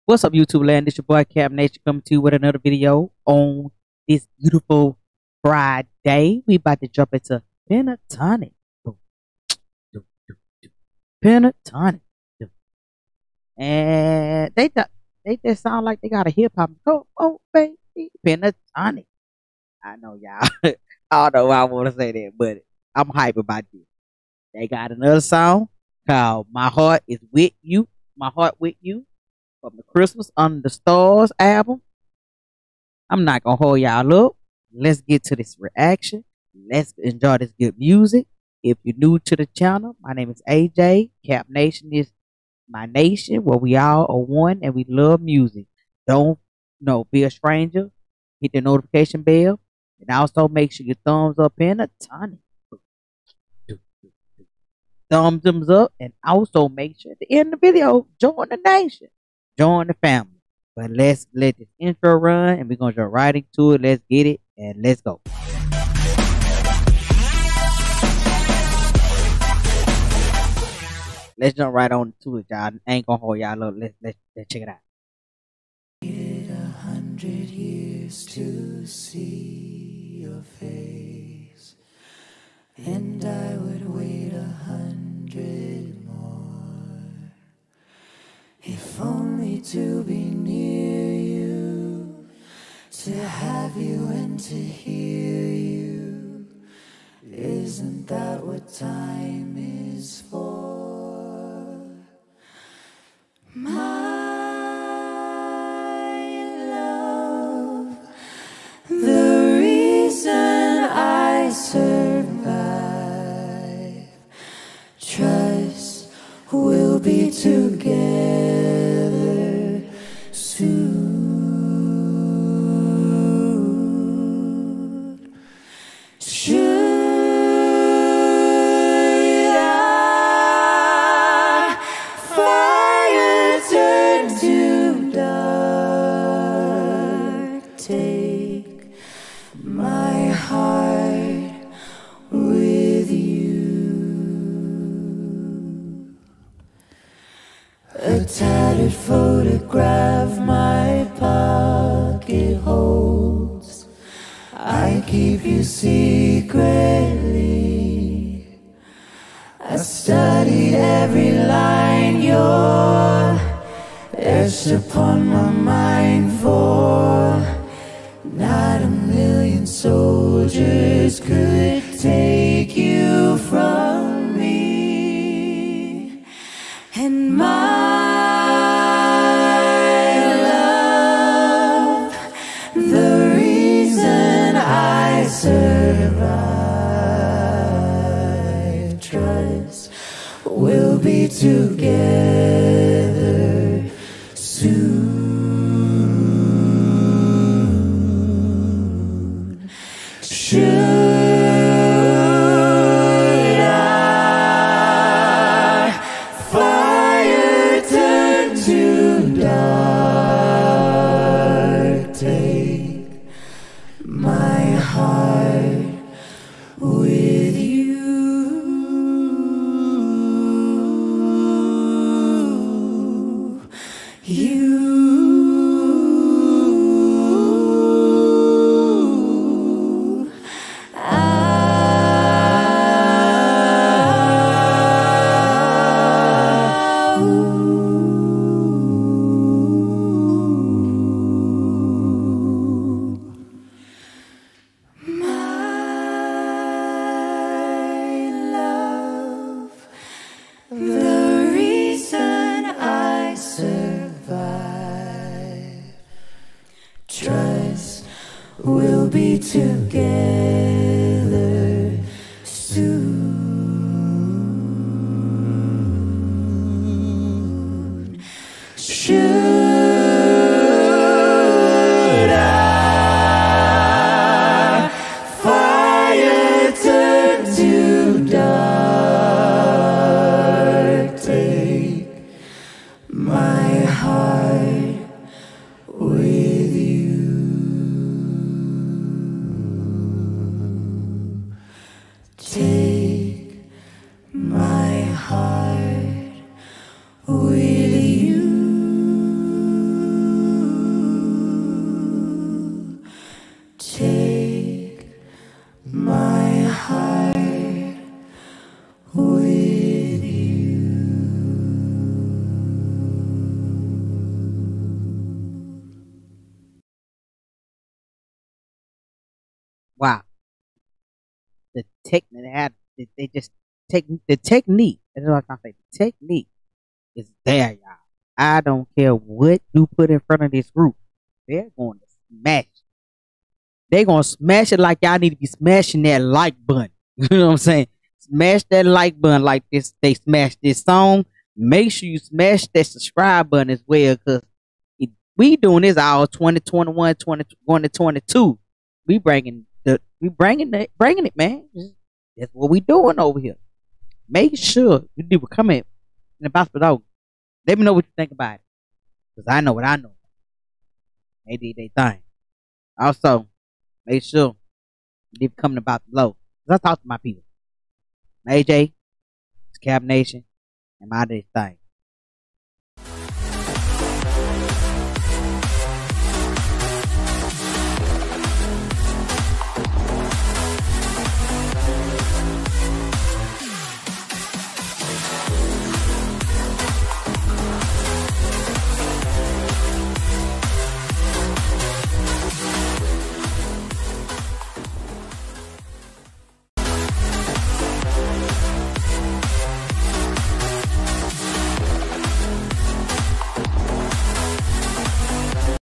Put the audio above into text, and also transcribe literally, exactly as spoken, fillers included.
What's up, YouTube land? This your boy Cap Nation coming to you with another video on this beautiful Friday. We about to jump into Pentatonic. Pentatonic. And they th- they just sound like they got a hip hop. Come on, baby. Pentatonic. I know y'all. I don't know why I want to say that, but I'm hype about this. They got another song called My Heart Is With You. My Heart With You from the Christmas Under the Stars album. I'm not gonna hold y'all up. Let's get to this reaction. Let's enjoy this good music. If you're new to the channel, my name is A J. Cap Nation is my nation where we all are one and we love music. Don't you know, be a stranger. Hit the notification bell. And also make sure your thumbs up in a ton. Thumbs thumbs up. And also make sure at the end of the video, join the nation. Join the family. But let's let this intro run and we're gonna jump right into it. Let's get it and let's go. Let's jump right on to it, y'all. I ain't gonna hold y'all up. Let's let's let's check it out. A hundred years to see your face, and I would wait a hundred more, if only to be near you, to have you and to hear you. Isn't that what time is for? Survive, trust we'll be together soon. Should our fire turn to dark, take my heart with you. A tattered photograph my pocket holds, I keep you secretly. I studied every line you're etched upon my mind, for not a million soldiers could take you from me. And my love, the reason I survive, trust we'll be together soon. Should our fire turn to dark, take my heart with you. You. The reason I survive, trust we'll be together soon. Should our fire turn to dark, take my heart with you. Take my heart with you. the technique. They, have- they they just take the technique. That's what I'm trying to say. The technique is there, y'all. I don't care what you put in front of this group. They're going to smash. They're going to smash it like y'all need to be smashing that like button. You know what I'm saying? Smash that like button like this. They smash this song. Make sure you smash that subscribe button as well, because we doing this all twenty twenty-one, twenty twenty-two. We bringing the we bringing it, bringing it, man. That's what we doing over here. Make sure you do come in the gospel dog. Let me know what you think about it, because I know what I know. They did their thing. Also, make sure you coming about the low. Cause I talk to my people. A J, it's Cap Nation, and my this thing.